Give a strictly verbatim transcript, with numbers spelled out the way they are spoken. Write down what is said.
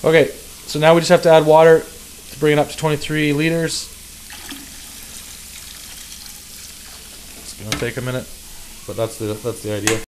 Okay, so now we just have to add water to bring it up to twenty-three liters. It's gonna take a minute, but that's the that's the idea.